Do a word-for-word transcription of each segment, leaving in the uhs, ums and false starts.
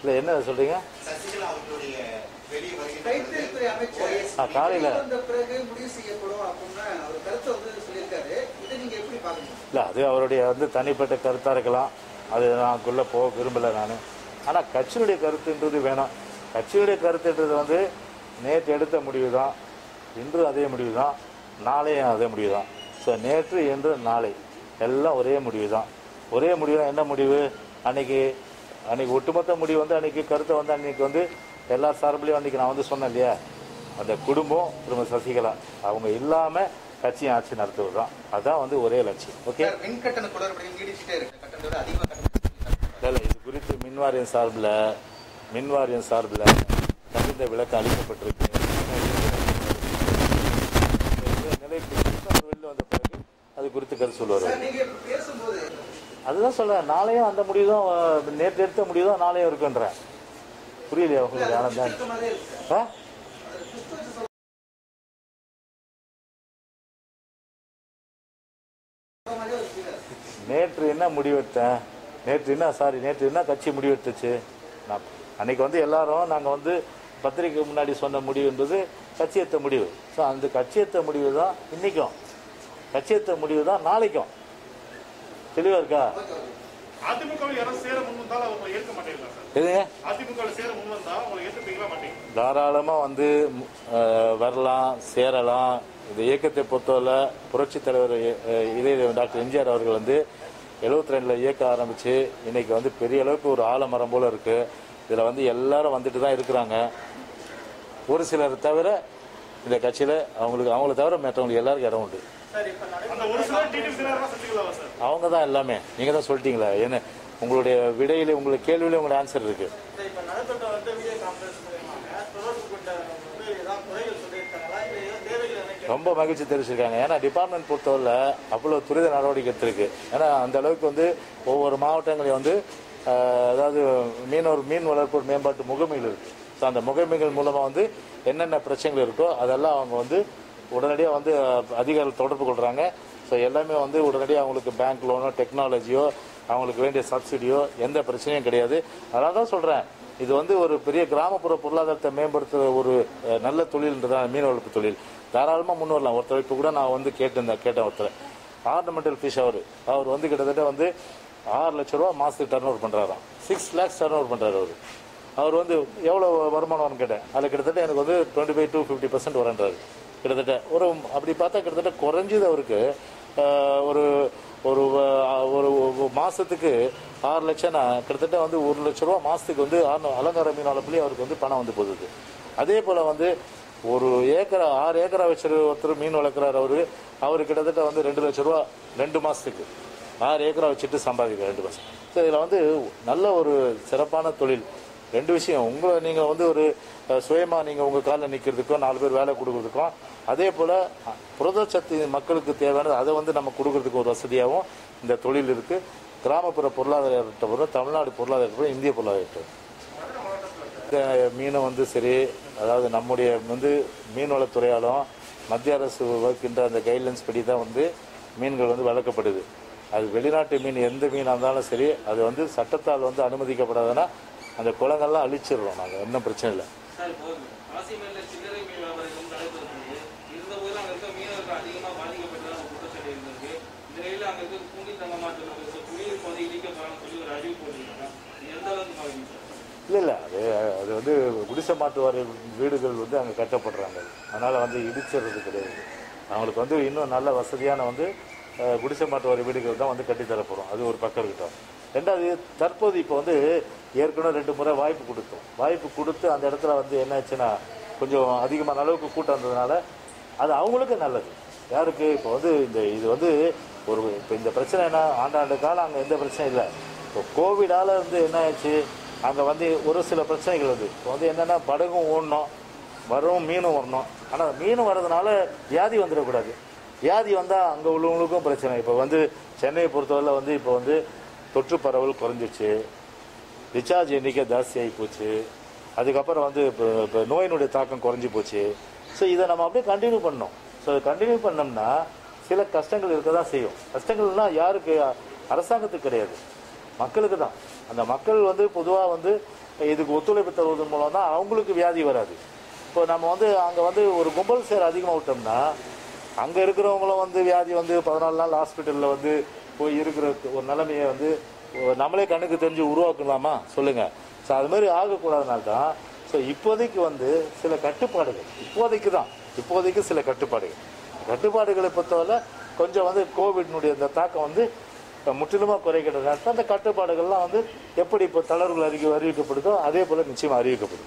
இல்லை என்ன சொல்கிறீங்க? காலையில் இல்லை அது அவருடைய வந்து தனிப்பட்ட கருத்தாக இருக்கலாம். அது நான்குள்ளே போக விரும்பலை நான். ஆனால் கட்சியினுடைய கருத்துன்றது வேணாம். கட்சியுடைய கருத்துன்றது வந்து நேற்று எடுத்த முடிவு தான், இன்று அதே முடிவு தான், நாளையும் அதே முடிவு தான். ஸோ நேற்று இன்று நாளை எல்லாம் ஒரே முடிவு தான். ஒரே முடிவு தான். என்ன முடிவு? அன்னைக்கு அன்றைக்கி ஒட்டுமொத்த முடிவு வந்து அன்றைக்கி கருத்தை வந்து அன்றைக்கி வந்து எல்லா சார்பிலையும் அன்றைக்கி நான் வந்து சொன்னேன் இல்லையா, அந்த குடும்பம் திரும்ப சசிகலா அவங்க இல்லாமல் கட்சியை ஆட்சி நடத்துவது தான். அதுதான் வந்து ஒரே லட்சியம். ஓகே. இல்லை இது குறித்து மின்வாரியம் சார்பில் மின்வாரியம் சார்பில் தகுந்த விளக்கம் அளிக்கப்பட்டிருக்கு. நிலைக்கு வெளியில் வந்த பிறகு அது குறித்து கருத்து சொல்லுவார். அதுதான் சொல்கிறேன், நாளையும் அந்த முடிவு தான், நேற்று எடுத்த முடிவு தான் நாளையும் இருக்குன்றேன். புரியலையா உங்களுக்கு? ஆனந்தான் ஆ நேற்று என்ன முடிவெடுத்தேன்? நேற்று என்ன சாரி நேற்று என்ன கட்சி முடிவெடுத்துச்சு? நான் அன்றைக்கி வந்து எல்லாரும் நாங்கள் வந்து பத்திரிக்கை முன்னாடி சொன்ன முடிவு என்பது கட்சியத்த முடிவு. ஸோ அந்த கட்சியத்த முடிவு தான் இன்றைக்கும், கட்சியத்த முடிவு தான் நாளைக்கும். தெளிவாக இருக்கா? தாராளமாக வந்து வரலாம், சேரலாம். இந்த இயக்கத்தை பொறுத்தவரை புரட்சி தலைவர் இதய டாக்டர் எம்ஜிஆர் அவர்கள் வந்து எழுபத்தி ரெண்டில் இயக்க ஆரம்பித்து இன்றைக்கி வந்து பெரிய அளவுக்கு ஒரு ஆலமரம் போல் இருக்குது. இதில் வந்து எல்லாரும் வந்துட்டு தான் இருக்கிறாங்க. ஒரு சிலர் தவிர இந்த கட்சியில் அவங்களுக்கு அவங்கள தவிர மற்றவங்களுக்கு எல்லாருக்கும் இடம் உண்டு. அவங்க தான் எல்லாமே. நீங்கள் தான் சொல்லிட்டீங்களா? என்ன உங்களுடைய விடையில உங்களுக்கு கேள்வியில உங்களோட ஆன்சர் இருக்கு. ரொம்ப மகிழ்ச்சி தெரிவிச்சிருக்காங்க. ஏன்னா டிபார்ட்மெண்ட் பொறுத்தவரை அவ்வளோ துரித நடவடிக்கை எடுத்திருக்கு. ஏன்னா அந்த அளவுக்கு வந்து ஒவ்வொரு மாவட்டங்களையும் வந்து அதாவது மீனவர் மீன் வளர்ப்பு மேம்பாட்டு முகமைகள் இருக்கு. ஸோ அந்த முகமைகள் மூலமாக வந்து என்னென்ன பிரச்சனைகள் இருக்கோ அதெல்லாம் அவங்க வந்து உடனடியாக வந்து அதிகாரிகள் தொடர்பு கொள்கிறாங்க. ஸோ எல்லாமே வந்து உடனடியாக அவங்களுக்கு பேங்க் லோனோ டெக்னாலஜியோ அவங்களுக்கு வேண்டிய சப்சிடியோ எந்த பிரச்சனையும் கிடையாது. அதனால தான் சொல்கிறேன், இது வந்து ஒரு பெரிய கிராமப்புற பொருளாதாரத்தை மேம்படுத்துகிற ஒரு நல்ல தொழில்ன்றதான் மீன் வளர்ப்பு தொழில். தாராளமாக முன் வரலாம். ஒருத்தர் இப்போ கூட நான் வந்து கேட்டிருந்தேன் கேட்டேன் ஒருத்தர் ஆர்னமெண்டல் ஃபிஷ் அவர் அவர் வந்து கிட்டத்தட்ட வந்து ஆறு லட்ச ரூபா மாதத்துக்கு டர்ன் ஓவர் பண்ணுறாராம். சிக்ஸ் லேக்ஸ் டர்ன் ஓவர் பண்ணுறாரு அவர். அவர் வந்து எவ்வளோ வருமானம் வரும்னு கேட்டேன். அதில் கிட்டத்தட்ட எனக்கு வந்து twenty five to fifty percent வரன்றாரு. கிட்டத்தட்ட ஒரு அப்படி பார்த்தா கிட்டத்தட்ட குறைஞ்சது அவருக்கு ஒரு ஒரு ஒரு மாதத்துக்கு ஆறு லட்சம்னா கிட்டத்தட்ட வந்து ஒரு லட்ச ரூபா மாதத்துக்கு வந்து அலங்கார மீன் வளர்ப்புலேயே அவருக்கு வந்து பணம் வந்து போகுது. அதே போல் வந்து ஒரு ஏக்கரா ஆறு ஏக்கரா வச்சு ஒருத்தர் மீன் வளர்க்குறாரு. அவரு அவரு கிட்டத்தட்ட வந்து ரெண்டு லட்ச ரூபா ரெண்டு மாதத்துக்கு ஆறு ஏக்கரா வச்சுட்டு சம்பாதிக்கிறார் ரெண்டு மாதம். ஸோ இதில் வந்து நல்ல ஒரு சிறப்பான தொழில். ரெண்டு விஷயம், உங்களை நீங்கள் வந்து ஒரு சுயமாக நீங்கள் உங்கள் காலில் நிற்கிறதுக்கும் நாலு பேர் வேலை கொடுக்குறதுக்கும், அதே போல் புரதச்சத்து மக்களுக்கு தேவையானது அதை வந்து நம்ம கொடுக்கறதுக்கு ஒரு வசதியாகவும் இந்த தொழில் இருக்குது. கிராமப்புற பொருளாதாரத்தை பொறுத்த தமிழ்நாடு பொருளாதாரத்தை இந்திய பொருளாதாரத்தை இந்த மீனை வந்து சரி, அதாவது நம்முடைய வந்து மீன்வளத்துறையாலும் மத்திய அரசு வகுக்கின்ற அந்த கைட்லைன்ஸ் படி தான் வந்து மீன்கள் வந்து வளர்க்கப்படுது. அது வெளிநாட்டு மீன் எந்த மீனாக இருந்தாலும் சரி, அது வந்து சட்டத்தால் வந்து அனுமதிக்கப்படாதுன்னா அந்த குளங்கள்லாம் அழிச்சிடுறோம் நாங்கள், ஒன்றும் பிரச்சனை இல்லை. இல்லை இல்லை அது அது வந்து குடிசை மாற்று வாரிய வீடுகள் வந்து அங்கே கட்டப்படுறாங்க. அதனால் வந்து இடிச்சிடுறது கிடையாது. அவங்களுக்கு வந்து இன்னும் நல்ல வசதியான வந்து குடிசை மாற்று வாரிய வீடுகள் தான் வந்து கட்டித்தரப்போகிறோம். அது ஒரு பக்கம் இருக்கட்டும். ரெண்டாவது, தற்போது இப்போ வந்து ஏற்கனவே ரெண்டு முறை வாய்ப்பு கொடுத்தோம். வாய்ப்பு கொடுத்து அந்த இடத்துல வந்து என்ன ஆச்சுன்னா கொஞ்சம் அதிகமான அளவுக்கு கூட்டம் இருந்ததுனால அது அவங்களுக்கு நல்லது. யாருக்கு இப்போ வந்து இந்த இது வந்து ஒரு இப்போ இந்த பிரச்சனை என்ன, ஆண்டாண்டு காலம் அங்கே எந்த பிரச்சனையும் இல்லை. இப்போ கோவிடால் வந்து என்ன ஆச்சு, அங்கே வந்து ஒரு சில பிரச்சனைகள் வந்து இப்போ வந்து என்னென்னா படகும் ஓடணும், வரும் மீனும் வரணும். ஆனால் மீன் வர்றதுனால வியாதி வந்துடக்கூடாது. வியாதி வந்தால் அங்கே உள்ளவங்களுக்கும் பிரச்சனை. இப்போ வந்து சென்னையை பொறுத்தவரை வந்து இப்போ வந்து தொற்று பரவல் குறைஞ்சிச்சு, ரிச்சார்ஜ் எண்ணிக்கை ஜாஸ்தி ஆகி போச்சு, அதுக்கப்புறம் வந்து இப்போ இப்போ நோயினுடைய தாக்கம் குறைஞ்சி போச்சு. ஸோ இதை நம்ம அப்படியே கண்டினியூ பண்ணோம். ஸோ கண்டினியூ பண்ணோம்னா சில கஷ்டங்கள் இருக்க தான் செய்யும். கஷ்டங்கள்லாம் யாருக்கு, அரசாங்கத்துக்கு கிடையாது, மக்களுக்கு தான். அந்த மக்கள் வந்து பொதுவாக வந்து இதுக்கு ஒத்துழைப்பு தருவதன் மூலம் தான் அவங்களுக்கு வியாதி வராது. இப்போ நம்ம வந்து அங்கே வந்து ஒரு கும்பல் சேர் அதிகமாக விட்டோம்னா அங்கே இருக்கிறவங்களும் வந்து வியாதி வந்து பதினாலு நாள் ஹாஸ்பிட்டலில் வந்து போய் இருக்கிற ஒரு நிலைமையை வந்து நம்மளே கண்ணுக்கு தெரிஞ்சு உருவாக்கலாமா சொல்லுங்கள். ஸோ அது மாதிரி ஆகக்கூடாதனால தான் ஸோ இப்போதைக்கு வந்து சில கட்டுப்பாடுகள் இப்போதைக்கு தான் இப்போதைக்கு சில கட்டுப்பாடுகள் கட்டுப்பாடுகளை பொறுத்தவரை கொஞ்சம் வந்து கோவிட்னுடைய இந்த தாக்கம் வந்து முற்றிலுமாக குறைக்கிறது. அந்த கட்டுப்பாடுகள்லாம் வந்து எப்படி இப்போ தளர்வுகள் அறிக்கை அறிவிக்கப்படுதோ அதே போல் நிச்சயமாக அறிவிக்கப்படும்.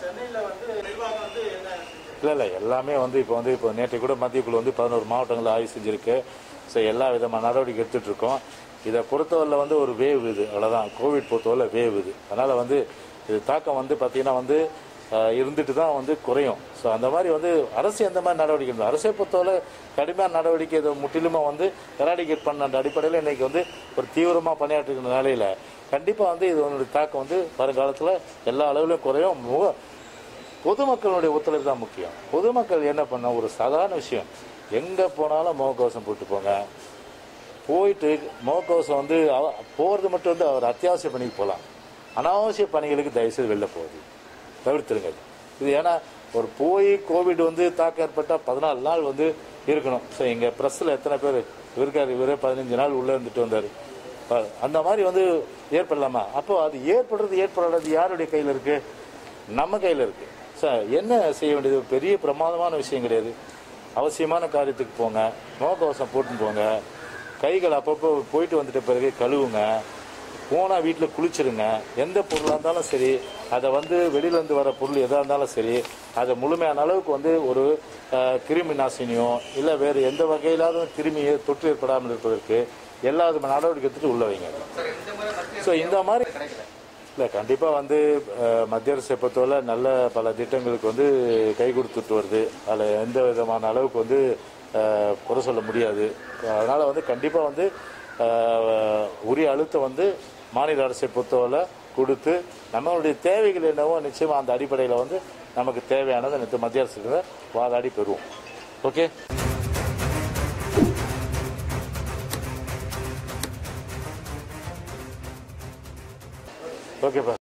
இல்லை இல்லை எல்லாமே வந்து இப்போ வந்து இப்போ நேற்று கூட மத்திய குழு வந்து பதினோரு மாவட்டங்களில் ஆய்வு செஞ்சுருக்கு. ஸோ எல்லா விதமான நடவடிக்கை எடுத்துகிட்டு இருக்கோம். இதை பொறுத்தவரையில் வந்து ஒரு வேவ் இது அவ்வளோதான். கோவிட் பொறுத்தவரை வேவ் இது. அதனால் வந்து இது தாக்கம் வந்து பார்த்திங்கன்னா வந்து இருந்துட்டு தான் வந்து குறையும். ஸோ அந்த மாதிரி வந்து அரசு எந்த மாதிரி நடவடிக்கை இருந்தது அரசை பொறுத்தவரை கடுமையான நடவடிக்கை இதை முற்றிலுமாக வந்து எராடிகேட் பண்ண அந்த அடிப்படையில் இன்றைக்கி வந்து ஒரு தீவிரமாக பணியாற்றுகிற நிலையில் கண்டிப்பாக வந்து இது ஒன்றுடைய தாக்கம் வந்து வருங்காலத்தில் எல்லா அளவிலும் குறையும். பொதுமக்களுடைய ஒத்துழைப்பு தான் முக்கியம். பொதுமக்கள் என்ன பண்ண ஒரு சாதாரண விஷயம் எங்கே போனாலும் முகக்கவசம் போட்டு போங்க. போயிட்டு முகக்கவசம் வந்து போகிறது மட்டும் வந்து அவர் அத்தியாவசிய பணிக்கு போகலாம். அனாவசிய பணிகளுக்கு தயவுசெய்து வெளில போகுது தவிர்த்துருங்க. இது ஏன்னா ஒரு போய் கோவிட் வந்து தாக்கம் ஏற்பட்டால் பதினாலு நாள் வந்து இருக்கணும். ஸோ எங்கள் ப்ரெஸ்ஸில் எத்தனை பேர் இருக்கார் இவரே பதினஞ்சு நாள் உள்ளே இருந்துட்டு வந்தார். அந்த மாதிரி வந்து ஏற்படலாமா? அப்போ அது ஏற்படுறது ஏற்படாது யாருடைய கையில் இருக்குது? நம்ம கையில் இருக்குது. ஸோ என்ன செய்ய வேண்டியது பெரிய பிரமாதமான விஷயம் கிடையாது. அவசியமான காரியத்துக்கு போங்க, முகக்கவசம் போட்டுன்னு போங்க, கைகள் அப்பப்போ போயிட்டு வந்துட்ட பிறகு கழுவுங்க, போனால் வீட்டில் குளிச்சிருங்க. எந்த பொருளாக இருந்தாலும் சரி அதை வந்து வெளியிலேருந்து வர பொருள் எதாக இருந்தாலும் சரி அதை முழுமையான அளவுக்கு வந்து ஒரு கிருமி நாசினியோ இல்லை வேறு எந்த வகையிலாவது கிருமியை தொற்று ஏற்படாமல் இருப்பதற்கு எல்லா விதமான நடவடிக்கை எடுத்துட்டு உள்ள வைங்க. ஸோ இந்த மாதிரி இல்லை கண்டிப்பாக வந்து மத்திய அரசை பொறுத்தவரை நல்ல பல திட்டங்களுக்கு வந்து கை கொடுத்துட்டு வருது. அதில் எந்த விதமான அளவுக்கு வந்து குறை சொல்ல முடியாது. அதனால் வந்து கண்டிப்பாக வந்து உரிய அழுத்தம் வந்து மாநில அரசை பொறுத்தவரை கொடுத்து நம்மளுடைய தேவைகள் என்னவோ நிச்சயமாக அந்த அடிப்படையில் வந்து நமக்கு தேவையானதை நேற்று மத்திய அரசுக்கு வாதாடி பெறுவோம். ஓகே ஓகேப்பா.